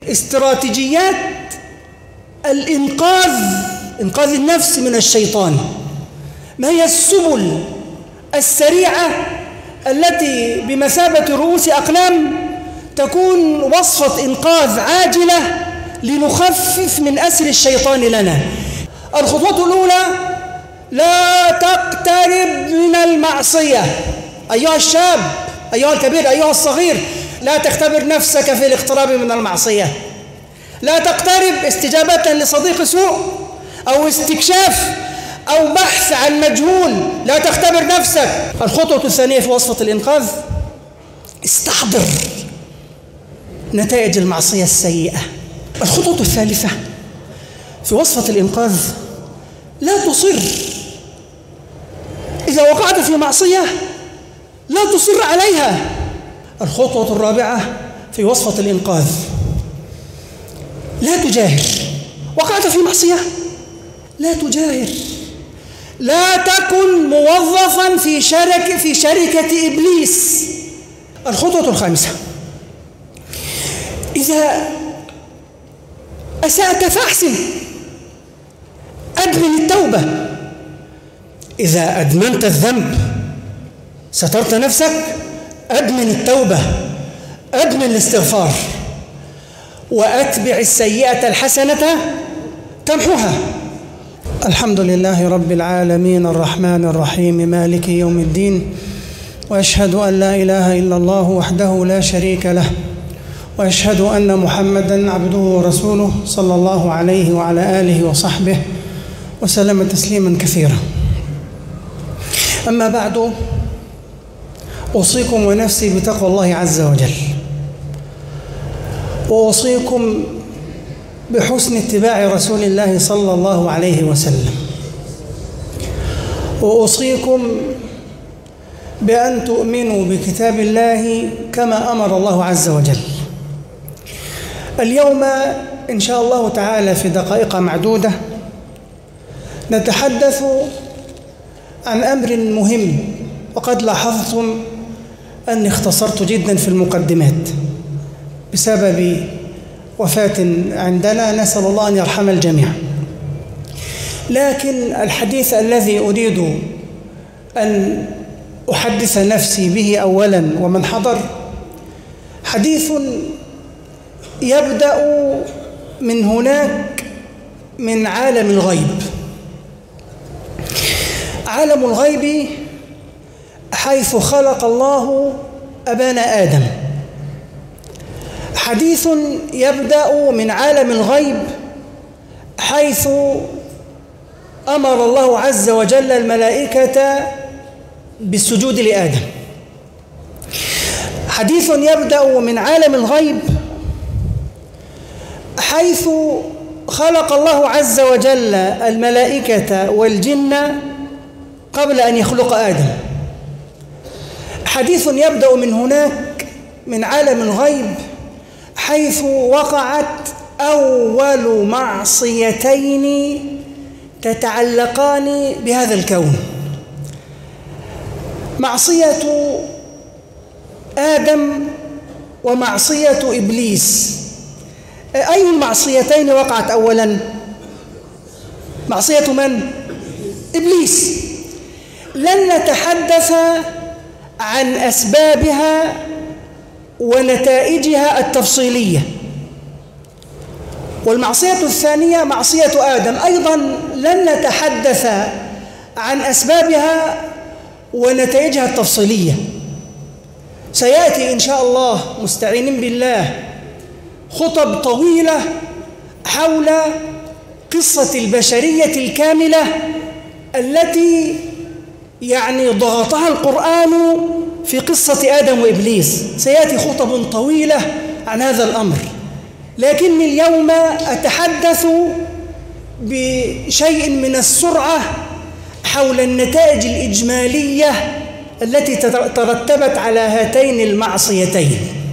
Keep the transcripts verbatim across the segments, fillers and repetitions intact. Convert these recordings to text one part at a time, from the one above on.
استراتيجيات الإنقاذ، إنقاذ النفس من الشيطان. ما هي السبل السريعة التي بمثابة رؤوس أقلام تكون وصفة إنقاذ عاجلة لنخفف من أسر الشيطان لنا؟ الخطوة الأولى: لا تقترب من المعصية. أيها الشاب، أيها الكبير، أيها الصغير، لا تختبر نفسك في الاقتراب من المعصية. لا تقترب استجابة لصديق سوء أو استكشاف أو بحث عن مجهول، لا تختبر نفسك. الخطوة الثانية في وصفة الإنقاذ: استحضر نتائج المعصية السيئة. الخطوة الثالثة في وصفة الإنقاذ: لا تصر. إذا وقعت في معصية لا تصر عليها. الخطوة الرابعة في وصفة الإنقاذ: لا تجاهر. وقعت في معصية لا تجاهر. لا تكن موظفا في شركة في شركة إبليس. الخطوة الخامسة: إذا أسأت فأحسن. أدمن التوبة. إذا أدمنت الذنب سترت نفسك، أدمن التوبة، أدمن الاستغفار، وأتبع السيئة الحسنة تمحوها. الحمد لله رب العالمين الرحمن الرحيم مالك يوم الدين، وأشهد أن لا إله إلا الله وحده لا شريك له، وأشهد أن محمدًا عبده ورسوله صلى الله عليه وعلى آله وصحبه وسلم تسليمًا كثيرا. أما بعد، أوصيكم ونفسي بتقوى الله عز وجل، وأوصيكم بحسن اتباع رسول الله صلى الله عليه وسلم، وأوصيكم بأن تؤمنوا بكتاب الله كما أمر الله عز وجل. اليوم إن شاء الله تعالى في دقائق معدودة نتحدث عن أمر مهم، وقد لاحظتم أني اختصرت جدا في المقدمات بسبب وفاة عندنا، نسأل الله أن يرحم الجميع. لكن الحديث الذي أريد أن أحدث نفسي به أولا ومن حضر حديث يبدأ من هناك، من عالم الغيب. عالم الغيب حيث خلق الله أبانا آدم. حديث يبدأ من عالم الغيب حيث أمر الله عز وجل الملائكة بالسجود لآدم. حديث يبدأ من عالم الغيب حيث خلق الله عز وجل الملائكة والجن قبل أن يخلق آدم. حديث يبدأ من هناك، من عالم الغيب، حيث وقعت أول معصيتين تتعلقان بهذا الكون: معصية آدم ومعصية إبليس. أي المعصيتين وقعت أولا؟ معصية من؟ إبليس. لن نتحدث عن أسبابها ونتائجها التفصيلية. والمعصية الثانية معصية آدم، أيضا لن نتحدث عن أسبابها ونتائجها التفصيلية. سيأتي إن شاء الله مستعينين بالله خطب طويلة حول قصة البشرية الكاملة التي يعني ضغطها القرآن في قصة آدم وإبليس. سيأتي خطب طويلة عن هذا الأمر، لكني اليوم أتحدث بشيء من السرعة حول النتائج الإجمالية التي ترتبت على هاتين المعصيتين.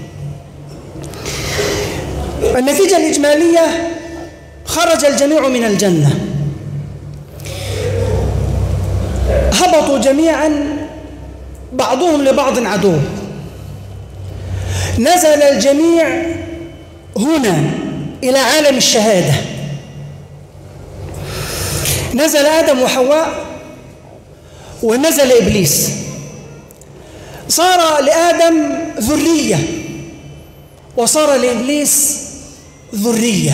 النتيجة الإجمالية: خرج الجميع من الجنة، هبطوا جميعا، بعضهم لبعض عدو. نزل الجميع هنا إلى عالم الشهادة. نزل آدم وحواء ونزل إبليس، صار لآدم ذرية وصار لإبليس ذرية.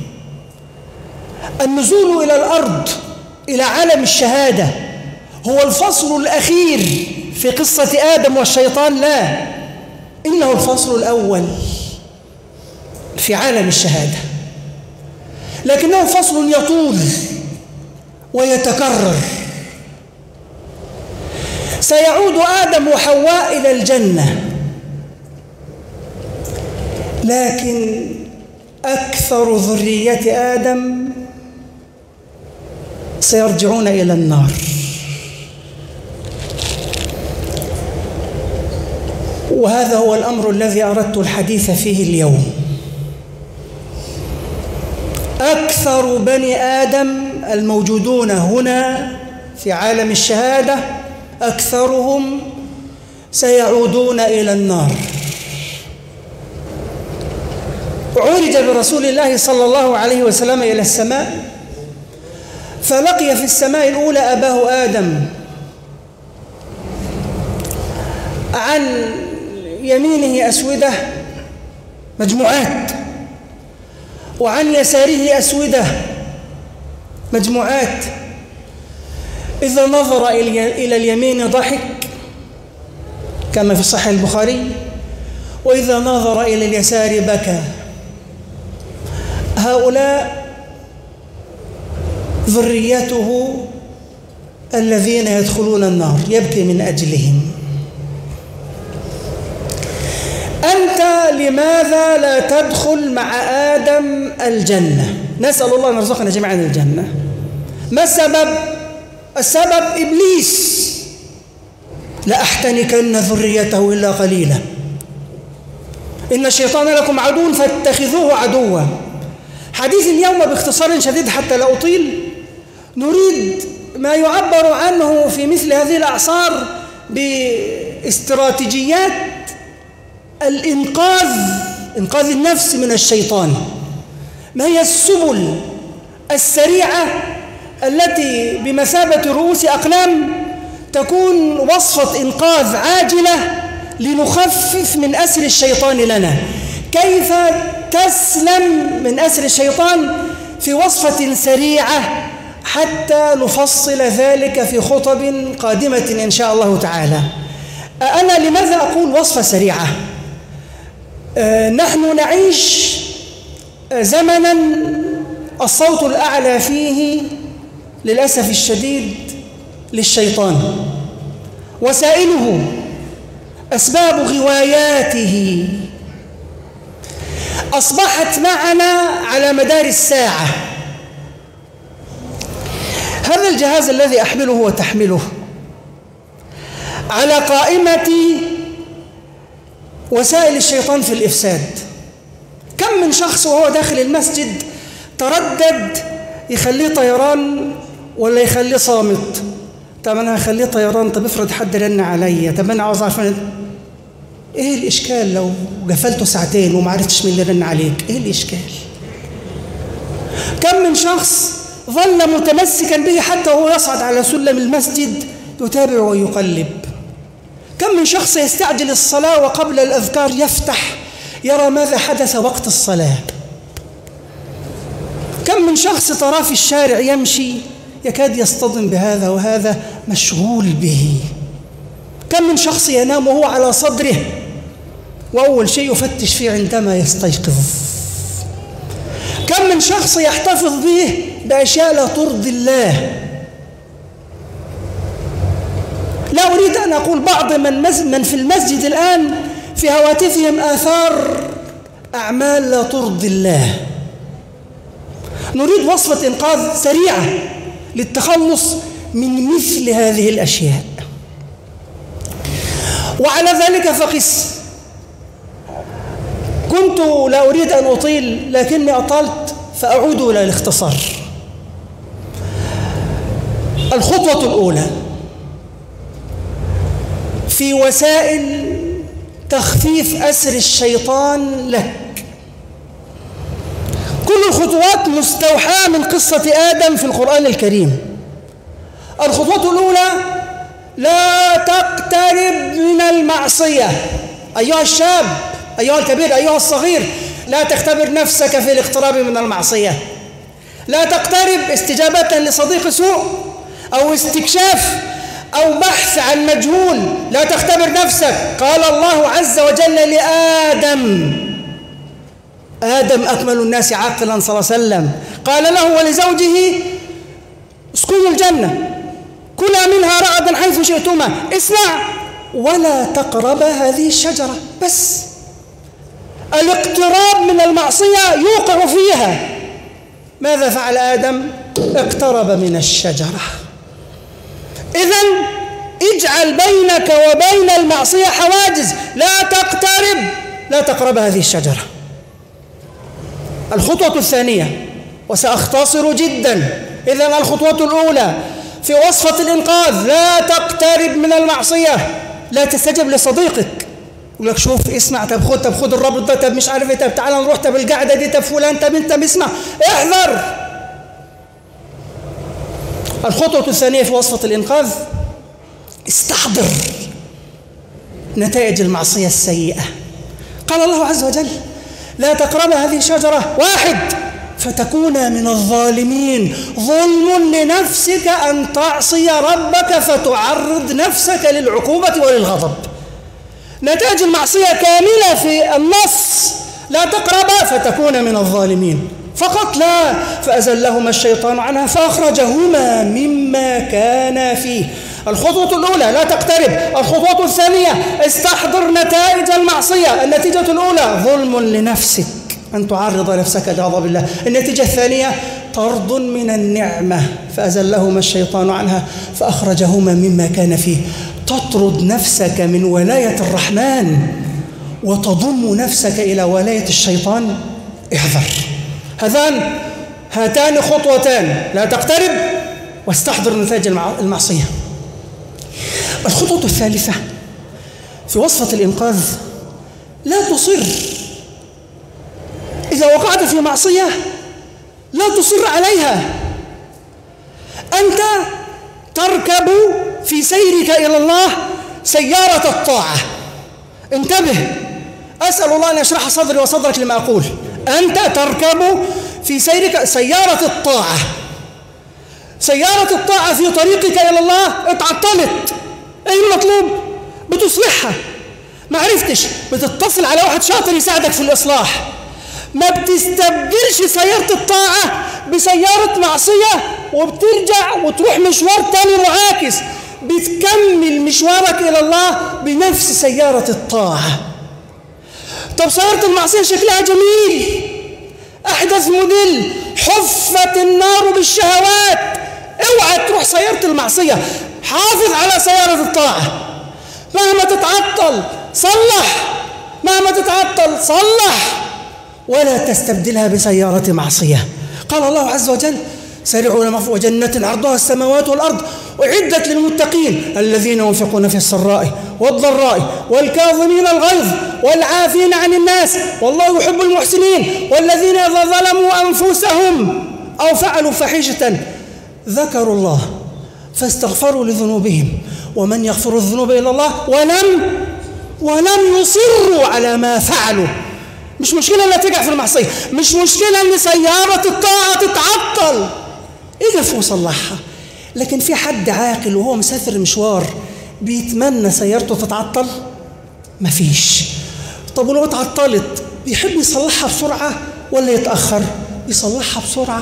النزول إلى الأرض إلى عالم الشهادة هو الفصل الأخير في قصة آدم والشيطان؟ لا، إنه الفصل الأول في عالم الشهادة، لكنه فصل يطول ويتكرر. سيعود آدم وحواء إلى الجنة، لكن أكثر ذرية آدم سيرجعون إلى النار. وهذا هو الأمر الذي أردت الحديث فيه اليوم. أكثر بني آدم الموجودون هنا في عالم الشهادة أكثرهم سيعودون إلى النار. عرج برسول الله صلى الله عليه وسلم إلى السماء، فلقي في السماء الأولى أباه آدم، عن يمينه أسودة مجموعات، وعن يساره أسودة مجموعات. إذا نظر إلى اليمين ضحك كما في صحيح البخاري، وإذا نظر إلى اليسار بكى. هؤلاء ذريته الذين يدخلون النار، يبكي من أجلهم. أنت لماذا لا تدخل مع آدم الجنة؟ نسأل الله أن يرزقنا جميعا الجنة. ما السبب؟ السبب إبليس. لأحتنكن ذريته إلا قليلا، إن الشيطان لكم عدو فاتخذوه عدوا. حديث اليوم باختصار شديد حتى لا أطيل، نريد ما يعبر عنه في مثل هذه الأعصار باستراتيجيات الإنقاذ، إنقاذ النفس من الشيطان. ما هي السبل السريعة التي بمثابة رؤوس أقلام تكون وصفة إنقاذ عاجلة لنخفف من أسر الشيطان لنا؟ كيف تسلم من أسر الشيطان في وصفة سريعة حتى نفصل ذلك في خطب قادمة إن شاء الله تعالى. أنا لماذا أقول وصفة سريعة؟ أه نحن نعيش زمنا الصوت الأعلى فيه للأسف الشديد للشيطان، وسائله أسباب غواياته أصبحت معنا على مدار الساعة. هذا الجهاز الذي أحمله وتحمله على قائمة وسائل الشيطان في الإفساد. كم من شخص وهو داخل المسجد تردد يخليه طيران ولا يخليه صامت؟ طب أنا هخليه طيران، طب افرض حد رن عليا، طب أنا عاوز أعرف إيه الإشكال لو قفلته ساعتين وما عرفتش مين اللي رن عليك؟ إيه الإشكال؟ كم من شخص ظل متمسكا به حتى وهو يصعد على سلم المسجد يتابع ويقلب. كم من شخص يستعجل الصلاة وقبل الأذكار يفتح يرى ماذا حدث وقت الصلاة. كم من شخص تراه في الشارع يمشي يكاد يصطدم بهذا وهذا مشغول به. كم من شخص ينام وهو على صدره وأول شيء يفتش فيه عندما يستيقظ. كم من شخص يحتفظ به بأشياء لا ترضي الله. لا أريد أن أقول بعض من, من في المسجد الآن في هواتفهم آثار أعمال لا ترضي الله. نريد وصفة إنقاذ سريعة للتخلص من مثل هذه الأشياء. وعلى ذلك فقس. كنت لا أريد أن أطيل لكني أطلت فأعود إلى الاختصار. الخطوة الأولى في وسائل تخفيف أسر الشيطان لك الخطوات مستوحاة من قصة آدم في القرآن الكريم. الخطوة الأولى: لا تقترب من المعصية. أيها الشاب، أيها الكبير، أيها الصغير، لا تختبر نفسك في الاقتراب من المعصية. لا تقترب استجابة لصديق سوء أو استكشاف أو بحث عن مجهول. لا تختبر نفسك. قال الله عز وجل لآدم، آدم أكمل الناس عقلا صلى الله عليه وسلم، قال له ولزوجه: اسكنوا الجنة، كلا منها رغدا حيث شئتما، اسمع ولا تقربا هذه الشجرة. بس الاقتراب من المعصية يوقع فيها. ماذا فعل آدم؟ اقترب من الشجرة. إذن اجعل بينك وبين المعصية حواجز. لا تقترب، لا تقرب هذه الشجرة. الخطوة الثانية، وسأختصر جدا. إذن الخطوة الأولى في وصفة الإنقاذ: لا تقترب من المعصية. لا تستجب لصديقك يقول لك: شوف، اسمع، طب خد، طب خد الرابط ده، طب مش عارف ايه، طب تعالى نروح، طب القعدة دي، طب فلان، طب انت اسمع، احذر. الخطوة الثانية في وصفة الإنقاذ: استحضر نتائج المعصية السيئة. قال الله عز وجل: لا تقرب هذه الشجرة. واحد: فتكون من الظالمين. ظلم لنفسك أن تعصي ربك فتعرض نفسك للعقوبة وللغضب. نتائج المعصية كاملة في النص: لا تقرب فتكون من الظالمين. فقط لا، فأزلهما الشيطان عنها فأخرجهما مما كانا فيه. الخطوة الأولى: لا تقترب. الخطوة الثانية: استحضر نتائج المعصية. النتيجة الأولى: ظلم لنفسك أن تعرض نفسك لغضب الله. النتيجة الثانية: طرد من النعمة، فأزلهما الشيطان عنها فأخرجهما مما كان فيه. تطرد نفسك من ولاية الرحمن وتضم نفسك إلى ولاية الشيطان. احذر. هذان هاتان خطوتان: لا تقترب واستحضر نتائج المعصية. الخطوة الثالثة في وصفة الإنقاذ: لا تصر. إذا وقعت في معصية لا تصر عليها. أنت تركب في سيرك إلى الله سيارة الطاعة. انتبه، أسأل الله أن يشرح صدري وصدرك لما أقول. أنت تركب في سيرك سيارة الطاعة. سيارة الطاعة في طريقك إلى الله اتعطلت. أي المطلوب؟ بتصلحها. ما عرفتش، بتتصل على واحد شاطر يساعدك في الإصلاح. ما بتستبدلش سيارة الطاعة بسيارة معصية وبترجع وتروح مشوار تاني معاكس. بتكمل مشوارك إلى الله بنفس سيارة الطاعة. طب سيارة المعصية شكلها جميل، أحدث موديل، حفت النار بالشهوات. اوعى تروح سيارة المعصية، حافظ على سيارة الطاعة. مهما تتعطل صلح، مهما تتعطل صلح، ولا تستبدلها بسيارة معصية. قال الله عز وجل: سارعوا إلى مغفرة وجنة عرضها السماوات والأرض أعدت للمتقين الذين ينفقون في السراء والضراء والكاظمين الغيظ والعافين عن الناس والله يحب المحسنين والذين إذا ظلموا أنفسهم أو فعلوا فاحشة ذكروا الله فاستغفروا لذنوبهم ومن يغفر الذنوب إلا الله ولم ولم يصروا على ما فعلوا. مش مشكلة لا تقع في المعصية، مش مشكلة ان سيارة الطاعة تتعطل، اقف وصلحها. لكن في حد عاقل وهو مسافر مشوار بيتمنى سيارته تتعطل؟ مفيش. طب ولو اتعطلت بيحب يصلحها بسرعة ولا يتأخر؟ يصلحها بسرعة.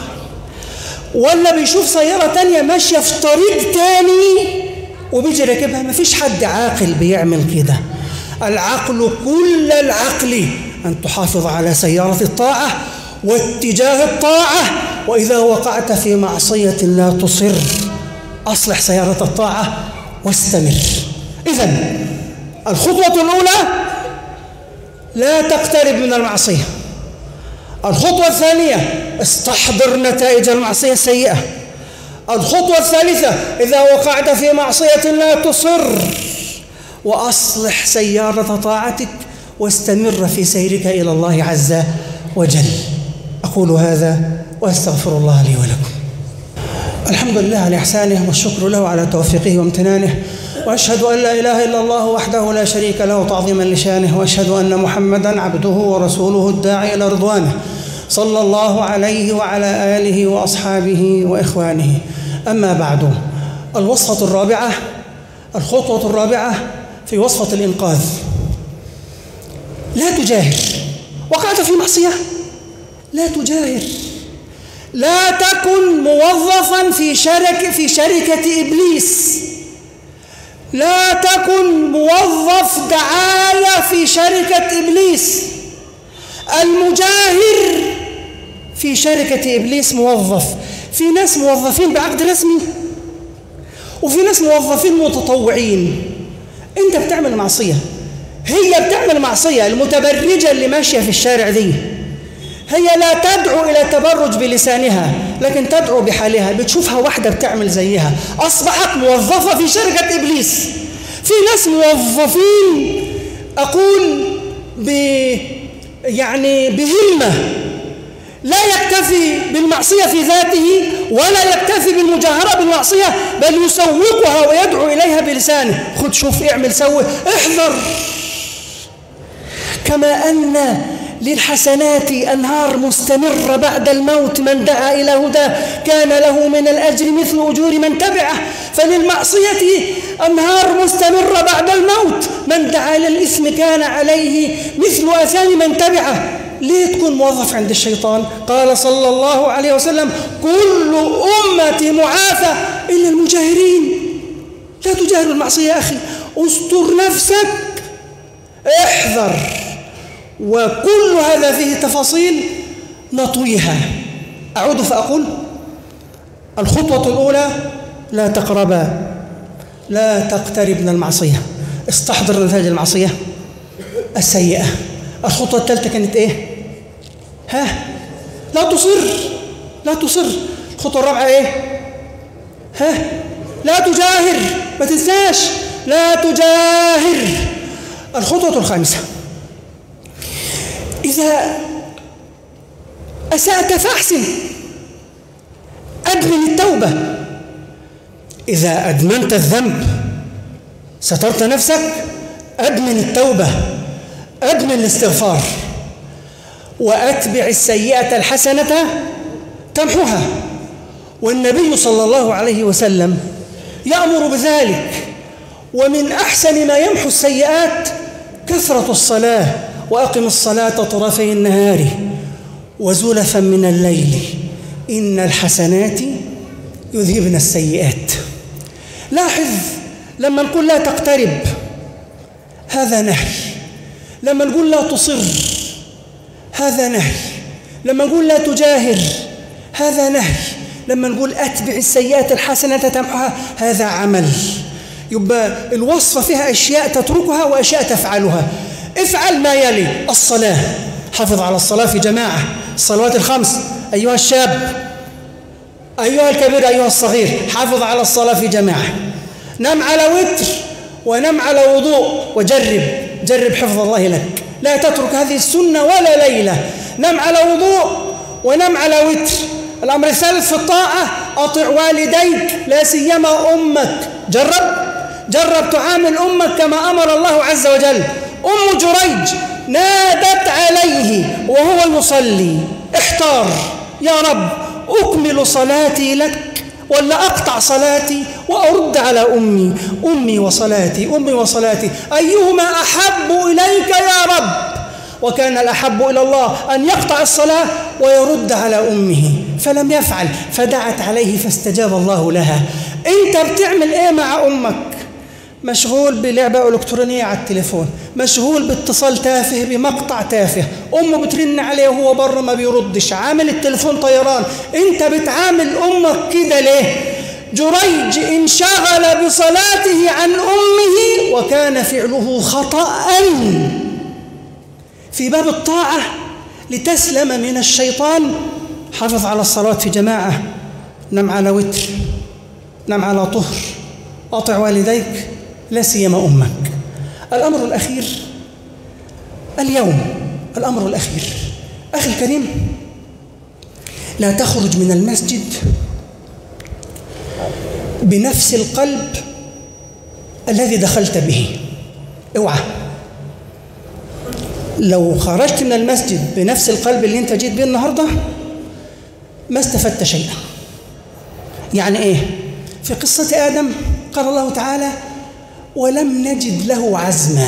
ولا بيشوف سيارة تانية ماشية في طريق تاني وبيجي راكبها؟ مفيش حد عاقل بيعمل كده. العقل كل العقل أن تحافظ على سيارة الطاعة واتجاه الطاعة، وإذا وقعت في معصية لا تصر، أصلح سيارة الطاعة واستمر. إذن الخطوة الأولى لا تقترب من المعصية. الخطوة الثانية استحضر نتائج المعصية السيئة. الخطوة الثالثة إذا وقعت في معصية لا تصر، وأصلح سيارة طاعتك واستمر في سيرك إلى الله عز وجل. أقول هذا وأستغفر الله لي ولكم. الحمد لله على إحسانه والشكر له على توفيقه وامتنانه، وأشهد أن لا إله إلا الله وحده لا شريك له تعظيما لشانه، وأشهد أن محمدا عبده ورسوله الداعي إلى رضوانه صلى الله عليه وعلى آله وأصحابه وإخوانه. أما بعد، الوصفة الرابعة، الخطوة الرابعة في وصفة الإنقاذ: لا تجاهر. وقعت في معصية، لا تجاهر. لا تكن موظفا في شركة في شركة إبليس. لا تكن موظف دعاية في شركة إبليس. المجاهر في شركة إبليس موظف. في ناس موظفين بعقد رسمي، وفي ناس موظفين متطوعين. أنت بتعمل معصية، هي بتعمل معصية. المتبرجة اللي ماشية في الشارع دي هي لا تدعو إلى التبرج بلسانها، لكن تدعو بحالها. بتشوفها واحدة بتعمل زيها، أصبحت موظفة في شركة إبليس. في ناس موظفين أقول ب يعني بهمة، لا يكتفي بالمعصية في ذاته ولا يكتفي بالمجاهرة بالمعصية، بل يسوقها ويدعو إليها بلسانه. خد شوف، اعمل سوي، احذر. كما أن للحسنات أنهار مستمرة بعد الموت، من دعا إلى هدى كان له من الأجر مثل أجور من تبعه، فللمعصية أنهار مستمرة بعد الموت، من دعا إلى الإثم كان عليه مثل آثام من تبعه. ليه تكون موظف عند الشيطان؟ قال صلى الله عليه وسلم: كل أمتي معافى إلا المجاهرين. لا تجاهر المعصية يا أخي، استر نفسك، احذر. وكل هذا فيه تفاصيل نطويها. أعود فأقول: الخطوة الأولى: لا تقربا، لا تقترب من المعصية. استحضر نتائج المعصية السيئة. الخطوة الثالثة كانت إيه؟ ها؟ لا تصر، لا تصر. الخطوة الرابعة إيه؟ ها؟ لا تجاهر، ما تنساش، لا تجاهر. الخطوة الخامسة: إذا أسأت فأحسن، أدمن التوبة. إذا أدمنت الذنب سترت نفسك، أدمن التوبة، أدمن الاستغفار. وأتبع السيئة الحسنة تمحوها. والنبي صلى الله عليه وسلم يأمر بذلك. ومن أحسن ما يمحو السيئات كثرة الصلاة، وأقم الصلاة طرفي النهار وزلفا من الليل إن الحسنات يذهبن السيئات. لاحظ، لما نقول لا تقترب هذا نهي، لما نقول لا تصر هذا نهي، لما نقول لا تجاهر هذا نهي، لما نقول أتبع السيئات الحسنة تمحها هذا عمل. يبقى الوصفة فيها أشياء تتركها وأشياء تفعلها. افعل ما يلي: الصلاة، حافظ على الصلاة في جماعة، الصلوات الخمس. أيها الشاب، أيها الكبير، أيها الصغير، حافظ على الصلاة في جماعة. نم على وتر ونم على وضوء، وجرب جرب حفظ الله لك. لا تترك هذه السنة ولا ليلة. نم على وضوء ونم على وتر. الأمر الثالث في الطاعة: أطع والديك، لا سيما أمك. جرب جرب تعامل أمك كما أمر الله عز وجل. أم جريج نادت عليه وهو يصلي، احتار: يا رب، أكمل صلاتي لك ولا أقطع صلاتي وأرد على أمي؟ أمي وصلاتي، أمي وصلاتي، أيهما أحب إليك يا رب؟ وكان الأحب إلى الله أن يقطع الصلاة ويرد على أمه، فلم يفعل، فدعت عليه فاستجاب الله لها. أنت بتعمل إيه مع أمك؟ مشغول بلعبة إلكترونية على التليفون، مشغول باتصال تافه بمقطع تافه، أمه بترن عليه وهو بره ما بيردش، عامل التليفون طيران. أنت بتعامل أمك كده ليه؟ جريج انشغل بصلاته عن أمه وكان فعله خطأ في باب الطاعة لتسلم من الشيطان. حافظ على الصلاة في جماعة، نم على وتر، نم على طهر، أطع والديك، لا سيما أمك. الأمر الأخير اليوم، الأمر الأخير أخي الكريم، لا تخرج من المسجد بنفس القلب الذي دخلت به. اوعى لو خرجت من المسجد بنفس القلب اللي انت جيت به النهارده ما استفدت شيئا. يعني ايه؟ في قصة آدم قال الله تعالى ولم نجد له عزما.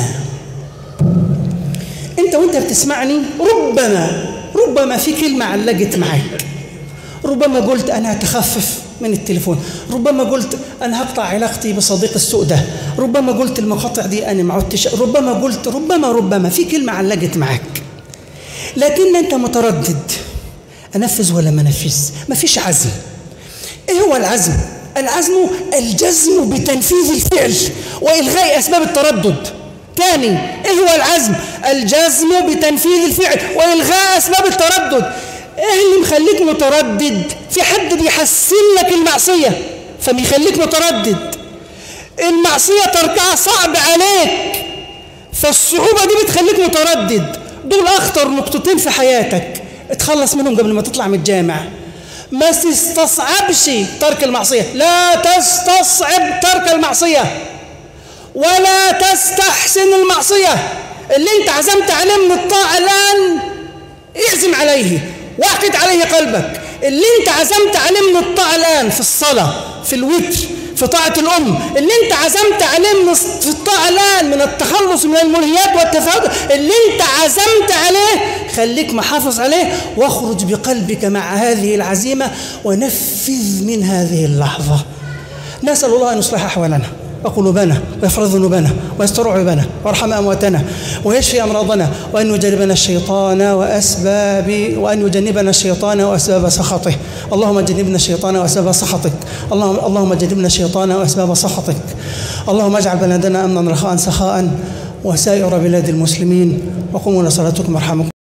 انت وانت بتسمعني ربما ربما في كلمة علقت معك، ربما قلت أنا هتخفف من التليفون، ربما قلت أنا هقطع علاقتي بصديق السوء ده، ربما قلت المقاطع دي أنا ما عدتش، ربما قلت ربما ربما في كلمة علقت معك، لكن أنت متردد أنفذ ولا ما أنفذ؟ ما فيش عزم. إيه هو العزم؟ العزم الجزم بتنفيذ الفعل وإلغاء أسباب التردد. تاني، إيه هو العزم؟ الجزم بتنفيذ الفعل وإلغاء أسباب التردد. إيه اللي مخليك متردد؟ في حد بيحسن لك المعصية فبيخليك متردد. المعصية تركها صعب عليك فالصعوبة دي بتخليك متردد. دول أخطر نقطتين في حياتك، اتخلص منهم قبل ما تطلع من الجامع. ما تستصعبش ترك المعصية، لا تستصعب ترك المعصية ولا تستحسن المعصية. اللي انت عزمت عليه من الطاعة الآن اعزم عليه واعقد عليه قلبك. اللي انت عزمت عليه من الطاعة الآن في الصلاة، في الوتر، في طاعة الأم، اللي انت عزمت عليه من في الطاعة الآن من التخلص من الملهيات والتفاؤل، اللي انت عزمت عليه خليك محافظ عليه واخرج بقلبك مع هذه العزيمة ونفذ من هذه اللحظة. نسأل الله أن يصلح أحوالنا وقلوبنا ويغفر ذنوبنا ويستر عيوبنا ويرحم أمواتنا ويشفي أمراضنا وأن يجنبنا الشيطان وأسباب وأن يجنبنا الشيطان وأسباب سخطه. اللهم جنبنا الشيطان وأسباب سخطك. اللهم اللهم جنبنا الشيطان وأسباب سخطك. اللهم اجعل بلدنا أمنا رخاء سخاء وسائر بلاد المسلمين. وقوموا لصلاتكم يرحمكم.